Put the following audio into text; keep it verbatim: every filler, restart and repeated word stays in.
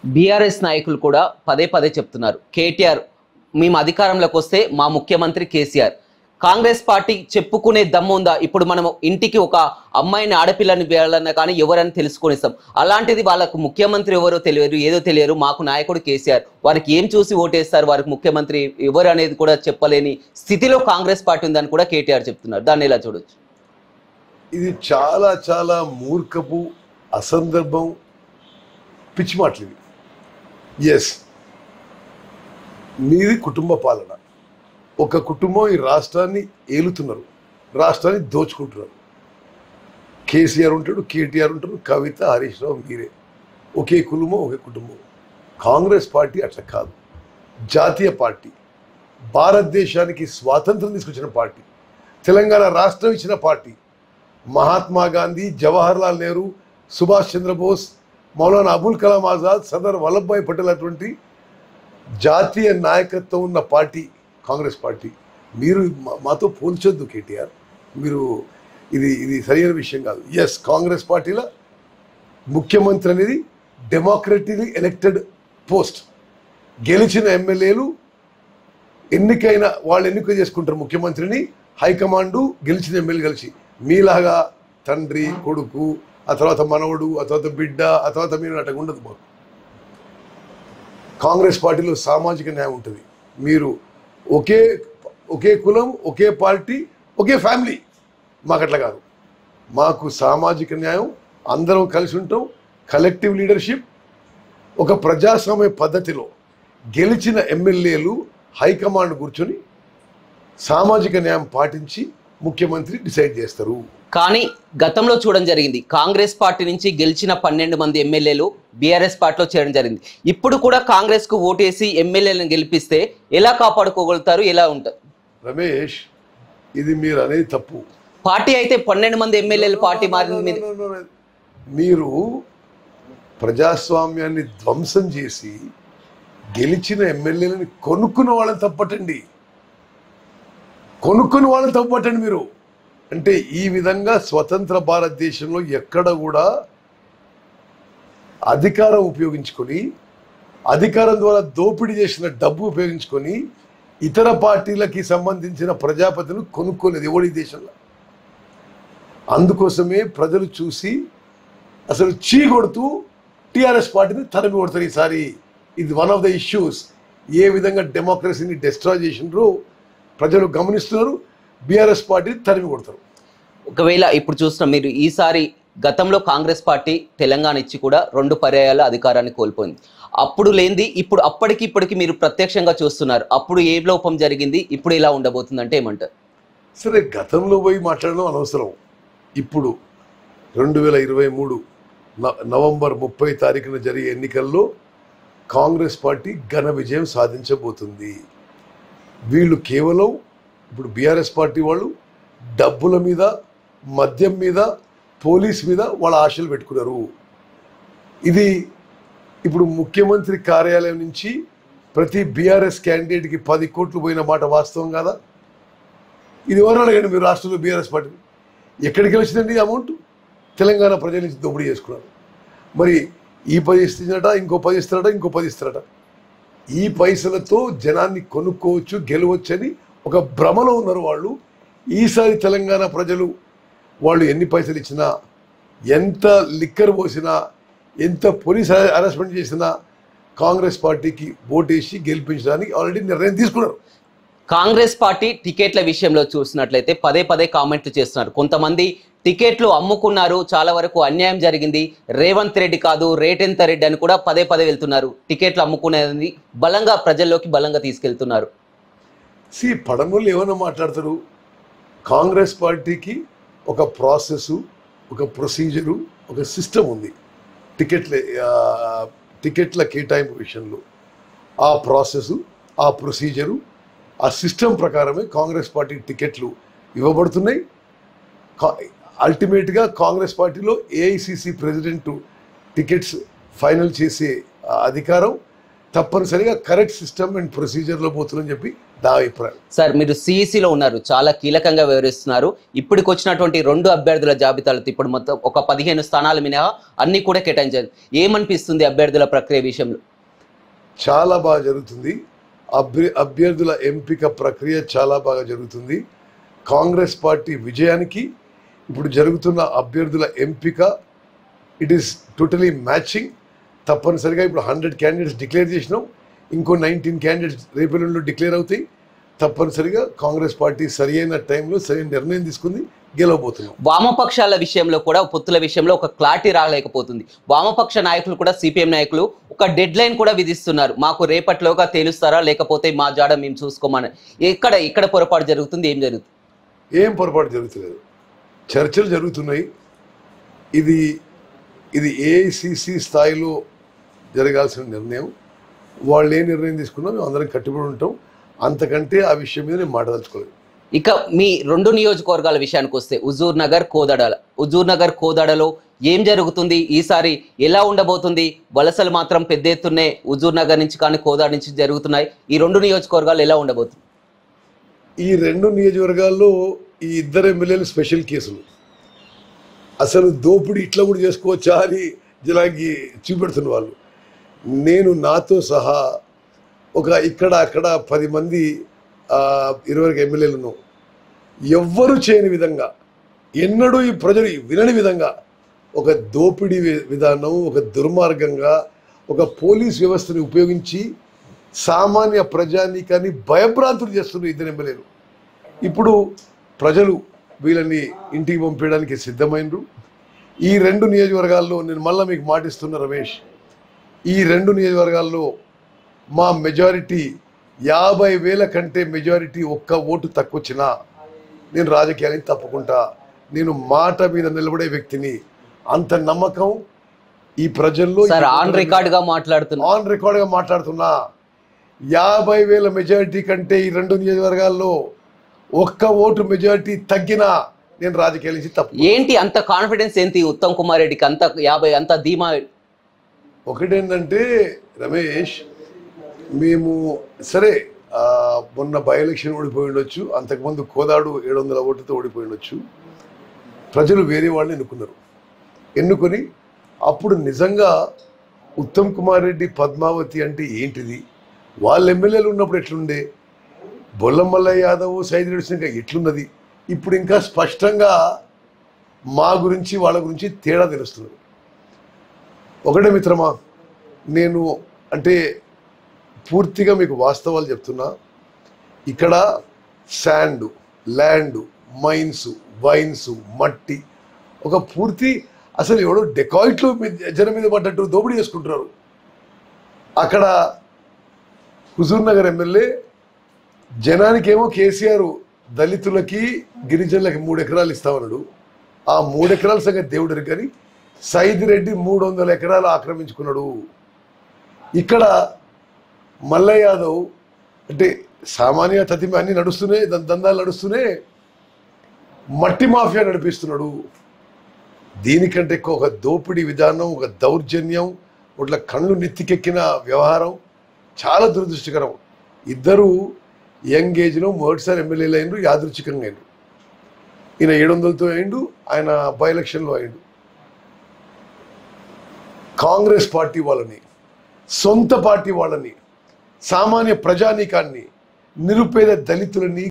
BRS నాయకులు కూడా పదే పదే చెప్తున్నారు, కేటీఆర్ మేము అధికారంలోకి వస్తే మా ముఖ్యమంత్రి కేసీఆర్. కాంగ్రెస్ పార్టీ చెప్పుకునే దమ్ము ఉందా? ఇప్పుడు మనం ఇంటికి ఒక అమ్మాయిని ఆడపిల్లని వేయాలన్నా కానీ ఎవరని తెలుసుకొనిస్తాం. అలాంటిది వాళ్ళకు ముఖ్యమంత్రి ఎవరో తెలియదు, ఏదో తెలియరు, మాకు నాయకుడు కేసీఆర్, వారికి ఏం చూసి ఓటేస్తారు, వారికి ముఖ్యమంత్రి ఎవరు అనేది కూడా చెప్పలేని స్థితిలో కాంగ్రెస్ పార్టీ ఉందని కూడా కేటీఆర్ చెప్తున్నారు. దాన్ని ఎలా చూడొచ్చు? ఇది చాలా చాలా మూర్ఖపు అసందర్భం, పిచ్చి మాటలు ఇవి. ఎస్, మీది కుటుంబ పాలన. ఒక కుటుంబం ఈ రాష్ట్రాన్ని ఏలుతున్నారు, రాష్ట్రాన్ని దోచుకుంటున్నారు. కేసీఆర్ ఉంటాడు, కేటీఆర్ ఉంటాడు, కవిత, హరీష్ రావు, మీరే. ఒకే కుటుంబం, ఒకే కుటుంబం. కాంగ్రెస్ పార్టీ అట్లా కాదు. జాతీయ పార్టీ, భారతదేశానికి స్వాతంత్రం తీసుకొచ్చిన పార్టీ, తెలంగాణ రాష్ట్రం ఇచ్చిన పార్టీ. మహాత్మా గాంధీ, జవహర్ లాల్ నెహ్రూ, సుభాష్ చంద్రబోస్, మౌలానా అబుల్ కలాం ఆజాద్, సర్దార్ వల్లభాయ్ పటేల్ అటువంటి జాతీయ నాయకత్వం ఉన్న పార్టీ కాంగ్రెస్ పార్టీ. మీరు మాతో పోల్చొద్దు కేటీఆర్, మీరు ఇది ఇది సరైన విషయం కాదు. ఎస్, కాంగ్రెస్ పార్టీలో ముఖ్యమంత్రి అనేది డెమోక్రటిక్లీ ఎలక్టెడ్ పోస్ట్. గెలిచిన ఎమ్మెల్యేలు ఎన్నికైన వాళ్ళు ఎన్నిక చేసుకుంటారు ముఖ్యమంత్రిని, హైకమాండు గెలిచిన ఎమ్మెల్యే కలిసి. మీలాగా తండ్రి, కొడుకు, ఆ తర్వాత మనవడు, ఆ తర్వాత బిడ్డ, ఆ తర్వాత మీరు అట్లా ఉండదు. మాకు కాంగ్రెస్ పార్టీలో సామాజిక న్యాయం ఉంటుంది. మీరు ఒకే ఒకే కులం, ఒకే పార్టీ, ఒకే ఫ్యామిలీ. మాకు అట్లా కాదు. మాకు సామాజిక న్యాయం, అందరం కలిసి ఉంటాం, కలెక్టివ్ లీడర్షిప్. ఒక ప్రజాస్వామ్య పద్ధతిలో గెలిచిన ఎమ్మెల్యేలు హైకమాండ్ కూర్చొని సామాజిక న్యాయం పాటించి ముఖ్యమంత్రి డిసైడ్ చేస్తారు. కానీ గతంలో చూడడం జరిగింది, కాంగ్రెస్ పార్టీ నుంచి గెలిచిన పన్నెండు మంది ఎమ్మెల్యేలు బీఆర్ఎస్ పార్టీలో చేరడం జరిగింది. ఇప్పుడు కూడా కాంగ్రెస్ కు ఓటేసి ఎమ్మెల్యేలను గెలిపిస్తే ఎలా కాపాడుకోగలుగుతారు? ఎలా ఉంటారు? రమేష్, ఇది మీరు అనేది తప్పు. పార్టీ అయితే పన్నెండు మంది ఎమ్మెల్యేలు పార్టీ మారింది. మీరు ప్రజాస్వామ్యాన్ని ధ్వంసం చేసి గెలిచిన ఎమ్మెల్యేలని కొనుక్కున్న వాళ్ళని తప్పటండి, కొనుక్కున్న వాళ్ళని తప్పటండి మీరు. అంటే ఈ విధంగా స్వతంత్ర భారతదేశంలో ఎక్కడ కూడా అధికారం ఉపయోగించుకొని, అధికారం ద్వారా దోపిడీ చేసిన డబ్బు ఉపయోగించుకొని ఇతర పార్టీలకి సంబంధించిన ప్రజాపతిని కొనుక్కోలేదు ఎవడి దేశంలో. అందుకోసమే ప్రజలు చూసి అసలు చీ కొడుతూ టీఆర్ఎస్ పార్టీని తరిమి కొడతారు ఈసారి. ఇది వన్ ఆఫ్ ద ఇష్యూస్. ఏ విధంగా డెమోక్రసీని డిస్ట్రాయ్ చేసినారో ప్రజలు గమనిస్తున్నారు. బీఆర్ఎస్ పార్టీ తరిమి కొడతారు. ఒకవేళ ఇప్పుడు చూస్తున్నాం, మీరు ఈసారి గతంలో కాంగ్రెస్ పార్టీ తెలంగాణ ఇచ్చి కూడా రెండు పర్యాయాల అధికారాన్ని కోల్పోయింది. అప్పుడు లేనిది ఇప్పుడు అప్పటికి ఇప్పటికి మీరు ప్రత్యక్షంగా చూస్తున్నారు. అప్పుడు ఏ లోపం జరిగింది, ఇప్పుడు ఎలా ఉండబోతుంది అంటే ఏమంటారు? సరే, గతంలో పోయి మాట్లాడడం అనవసరం. ఇప్పుడు రెండు వేల ఇరవై మూడు నవంబర్ ముప్పై తారీఖున జరిగే ఎన్నికల్లో కాంగ్రెస్ పార్టీ ఘన విజయం సాధించబోతుంది. వీళ్ళు కేవలం ఇప్పుడు బీఆర్ఎస్ పార్టీ వాళ్ళు డబ్బుల మీద, మద్యం మీద, పోలీస్ మీద వాళ్ళ ఆశలు పెట్టుకున్నారు. ఇది ఇప్పుడు ముఖ్యమంత్రి కార్యాలయం నుంచి ప్రతి బీఆర్ఎస్ క్యాండిడేట్కి పది కోట్లు పోయిన మాట వాస్తవం కాదా? ఇది ఎవరు అడగండి మీరు. రాష్ట్రంలో బీఆర్ఎస్ పార్టీ ఎక్కడికి వచ్చిందండి అమౌంట్? తెలంగాణ ప్రజల నుంచి దోపిడీ చేసుకున్నారు. మరి ఈ పది ఇస్తారట, ఇంకో పది ఇస్తారట, ఇంకో పది ఇస్తారట. ఈ పైసలతో జనాన్ని కొనుక్కోవచ్చు, గెలవచ్చని ఒక భ్రమలో ఉన్నారు వాళ్ళు. ఈసారి తెలంగాణ ప్రజలు వాళ్ళు ఎన్ని పైసలు ఇచ్చినా, ఎంత లిక్కర్ పోసినా, ఎంత పోలీస్ హరాస్మెంట్ చేసినా కాంగ్రెస్ పార్టీకి ఓటేసి గెలిపించడానికి ఆల్రెడీ నిర్ణయం తీసుకున్నారు. కాంగ్రెస్ పార్టీ టికెట్ల విషయంలో చూసినట్లయితే పదే పదే కామెంట్లు చేస్తున్నారు. కొంతమంది టికెట్లు అమ్ముకున్నారు, చాలా వరకు అన్యాయం జరిగింది, రేవంత్ రెడ్డి కాదు రేటెంత రెడ్డి అని కూడా పదే పదే వెళ్తున్నారు. టికెట్లు అమ్ముకునేది బలంగా ప్రజల్లోకి బలంగా తీసుకెళ్తున్నారు. సి పడమూళ్ళు ఏమన్నా మాట్లాడతారు. కాంగ్రెస్ పార్టీకి ఒక ప్రాసెస్, ఒక ప్రొసీజరు, ఒక సిస్టమ్ ఉంది. టికెట్ల టికెట్ల కేటాయింపు విషయంలో ఆ ప్రాసెసు, ఆ ప్రొసీజరు, ఆ సిస్టమ్ ప్రకారమే కాంగ్రెస్ పార్టీ టికెట్లు ఇవ్వబడుతున్నాయి. అల్టిమేట్గా కాంగ్రెస్ పార్టీలో ఏఐసిసి ప్రెసిడెంట్ టికెట్స్ ఫైనల్ చేసే అధికారం తప్పనిసరిగా కరెక్ట్ సిస్టమ్ అండ్ ప్రొసీజర్లో పోతుందని చెప్పి నా అభిప్రాయం. సార్, మీరు సిఈసిలో ఉన్నారు, చాలా కీలకంగా వ్యవహరిస్తున్నారు. ఇప్పటికి వచ్చినటువంటి రెండు అభ్యర్థుల జాబితాలతో ఇప్పుడు మొత్తం ఒక పదిహేను స్థానాలు మినహా అన్ని కూడా కేటాయించారు. ఏమనిపిస్తుంది అభ్యర్థుల ప్రక్రియ విషయంలో? చాలా బాగా జరుగుతుంది. అభ్య అభ్యర్థుల ఎంపిక ప్రక్రియ చాలా బాగా జరుగుతుంది. కాంగ్రెస్ పార్టీ విజయానికి ఇప్పుడు జరుగుతున్న అభ్యర్థుల ఎంపిక ఇట్ ఈస్ టోటలీ మ్యాచింగ్. తప్పనిసరిగా ఇప్పుడు హండ్రెడ్ క్యాండిడేట్స్ డిక్లేర్ చేసినాం, ఇంకో నైన్టీన్ క్యాండిడేట్స్ రేపల్లిలో డిక్లేర్ అవుతాయి. తప్పనిసరిగా కాంగ్రెస్ పార్టీ సరి అయిన టైంలో సరైన నిర్ణయం తీసుకుంది, గెలవబోతున్నాం. వామపక్షాల విషయంలో కూడా పొత్తుల విషయంలో ఒక క్లారిటీ రాలేకపోతుంది. వామపక్ష నాయకులు కూడా సిపిఎం నాయకులు ఒక డెడ్ లైన్ కూడా విధిస్తున్నారు. మాకు రేపట్లోగా తేలుస్తారా లేకపోతే మా జాడ మేము చూసుకోమని. ఎక్కడ ఇక్కడ పొరపాటు జరుగుతుంది? ఏం జరుగుతుంది? ఏం పొరపాటు జరుగుతలేదు, చర్చలు జరుగుతున్నాయి. ఇది ఇది ఏఐసిసి స్థాయిలో జరగాల్సిన నిర్ణయం. వాళ్ళు ఏ నిర్ణయం తీసుకున్నా మేము అందరం కట్టుబడి ఉంటాం. అంతకంటే ఆ విషయం మీద నేను మాట్లాడదలుచుకోలేదు. ఇక మీ రెండు నియోజకవర్గాల విషయానికి వస్తే హుజూర్ నగర్, కోదాడ. హుజూర్ నగర్, కోదాడలో ఏం జరుగుతుంది? ఈసారి ఎలా ఉండబోతుంది? వలసలు మాత్రం పెద్ద ఎత్తునే హుజూర్ నగర్ నుంచి కానీ కోదాడ నుంచి జరుగుతున్నాయి. ఈ రెండు నియోజకవర్గాలు ఎలా ఉండబోతుంది? ఈ రెండు నియోజకవర్గాల్లో ఈ ఇద్దరు ఎమ్మెల్యేలు స్పెషల్ కేసులు. అసలు దోపిడీ ఇట్లా కూడా చేసుకోవచ్చా అని జనానికి చూపెడుతున్న వాళ్ళు. నేను నాతో సహా ఒక ఇక్కడ అక్కడ పది మంది ఇరవై ఎమ్మెల్యేలు ఉన్నాం. ఎవ్వరూ చేయని విధంగా, ఎన్నడూ ఈ ప్రజలు వినని విధంగా ఒక దోపిడీ విధానం, ఒక దుర్మార్గంగా ఒక పోలీస్ వ్యవస్థని ఉపయోగించి సామాన్య ప్రజానీకాన్ని భయభ్రాంతులు చేస్తున్నారు ఇద్దరు ఎమ్మెల్యేలు. ఇప్పుడు ప్రజలు వీళ్ళని ఇంటికి పంపించడానికి సిద్ధమైనరు. ఈ రెండు నియోజకవర్గాల్లో నేను మళ్ళీ మీకు మాటిస్తున్న రమేష్, ఈ రెండు నియోజకవర్గాల్లో మా మెజారిటీ యాభై వేల కంటే మెజారిటీ ఒక్క ఓటు తక్కువ వచ్చినా నేను రాజకీయాన్ని తప్పుకుంటా. నేను మాట మీద నిలబడే వ్యక్తిని. అంత నమ్మకం ఈ ప్రజల్లో. ఆన్ రికార్డ్గా మాట్లాడుతున్నా ఆన్ రికార్డ్గా మాట్లాడుతున్నా యాభై వేల మెజారిటీ కంటే ఈ రెండు నియోజకవర్గాల్లో ఒక్క ఓటు మెజారిటీ తగ్గినా నేను రాజకీయాల నుంచి తప్పు. ఏంటి అంత కాన్ఫిడెన్స్? ఏంటి ఉత్తమ్ కుమార్ రెడ్డికి అంత యాభై అంత ధీమా? ఒకటేంటంటే రమేష్, మేము సరే మొన్న బై ఎలక్షన్ ఓడిపోయి ఉండొచ్చు, అంతకుముందు కోదాడు ఏడు వందల ఓటుతో ఓడిపోయి ఉండొచ్చు. ప్రజలు వేరే వాళ్ళని ఎన్నుకున్నారు. ఎన్నుకొని అప్పుడు నిజంగా ఉత్తమ్ కుమార్ రెడ్డి, పద్మావతి అంటే ఏంటిది, వాళ్ళ ఎమ్మెల్యేలు ఉన్నప్పుడు ఎట్లుండే, బొల్లం మల్లయ్య యాదవ్, సైదిరెడ్డి సింగ్ ఎట్లున్నది, ఇప్పుడు ఇంకా స్పష్టంగా మా గురించి వాళ్ళ గురించి తేడా తెలుస్తుంది. ఒకటే మిత్రమా, నేను అంటే పూర్తిగా మీకు వాస్తవాలు చెప్తున్నా. ఇక్కడ శాండ్, ల్యాండ్, మైన్స్, వైన్స్, మట్టి, ఒక పూర్తి అసలు ఎవడో డెకాయిట్లో జనం మీద పడ్డట్టు దోపిడీ చేసుకుంటున్నారు. అక్కడ హుజూర్ నగర్ ఎమ్మెల్యే జనానికేమో కేసీఆర్ దళితులకి గిరిజనులకి మూడు ఎకరాలు ఇస్తామన్నాడు. ఆ మూడు ఎకరాల సంగతి దేవుడు కానీ సైదిరెడ్డి మూడు వందల ఎకరాలు ఆక్రమించుకున్నాడు. ఇక్కడ మల్లయ్య యాదవ్ అంటే సామాన్య తతిమి అన్ని నడుస్తూనే దందాలు నడుస్తూనే మట్టి మాఫియా నడిపిస్తున్నాడు. దీనికంటే ఎక్కువ ఒక దోపిడీ విధానం, ఒక దౌర్జన్యం, ఇట్లా కళ్ళు నెత్తికెక్కిన వ్యవహారం చాలా దురదృష్టకరం. ఇద్దరు యంగ్ ఏజ్లో మొదటిసారి ఎమ్మెల్యేలు అయినరు, యాదృచ్ఛికంగా అయినరు. ఈయన ఏడు వందలతో అయిండు, ఆయన బై ఎలక్షన్లో అయిండు. కాంగ్రెస్ పార్టీ వాళ్ళని, సొంత పార్టీ వాళ్ళని, సామాన్య ప్రజానీకాన్ని, నిరుపేద దళితులని